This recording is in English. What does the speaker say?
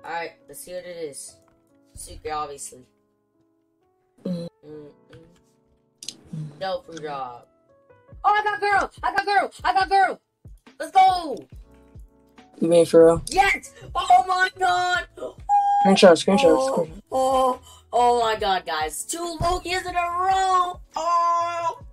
Alright, let's see what it is. Secret, obviously. No fruit drop. Oh, I got girl! I got girl! I got girl! Let's go! You mean for real? Yes! Oh my god! Screenshot. Oh my god, guys. 2 Loki's in a row! Oh!